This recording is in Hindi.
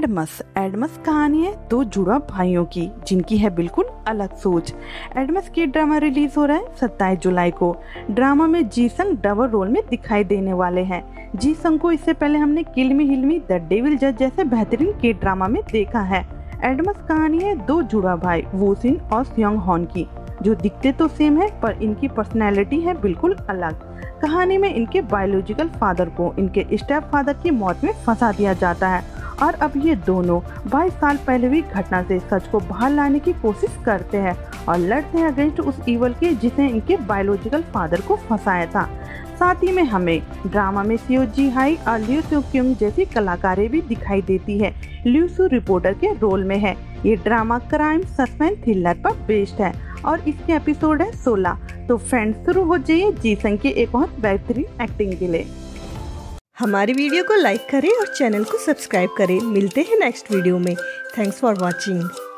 एडमस एडमस कहानी है दो जुड़वा भाइयों की जिनकी है बिल्कुल अलग सोच। एडमस की ड्रामा रिलीज हो रहा है 27 जुलाई को। ड्रामा में जी-संग डबल रोल में दिखाई देने वाले हैं। जी-संग को इससे पहले हमने किल मी हिल मी, द डेविल जज जैसे बेहतरीन के ड्रामा में देखा है। एडमस कहानी है दो जुड़वा भाई वू सिन और स्योंग हॉन की, जो दिखते तो सेम है पर इनकी पर्सनैलिटी है बिल्कुल अलग। कहानी में इनके बायोलॉजिकल फादर को इनके स्टेप फादर की मौत में फंसा दिया जाता है और अब ये दोनों 22 साल पहले हुई घटना से सच को बाहर लाने की कोशिश करते हैं और लड़ते हैं अगेंस्ट उस ईवल के जिसने इनके बायोलॉजिकल फादर को फंसाया था। साथ ही में हमें ड्रामा में सियो जी हाई और लिu सू क्योंग जैसी कलाकारें भी दिखाई देती है। लिu सू रिपोर्टर के रोल में है। ये ड्रामा क्राइम सस्पेंस थ्रिलर पर बेस्ड है और इसके एपिसोड है 16। तो फ्रेंड्स शुरू हो जाइए जी-संग की एक और बेहतरीन एक्टिंग के लिए। हमारी वीडियो को लाइक करें और चैनल को सब्सक्राइब करें। मिलते हैं नेक्स्ट वीडियो में। Thanks for watching.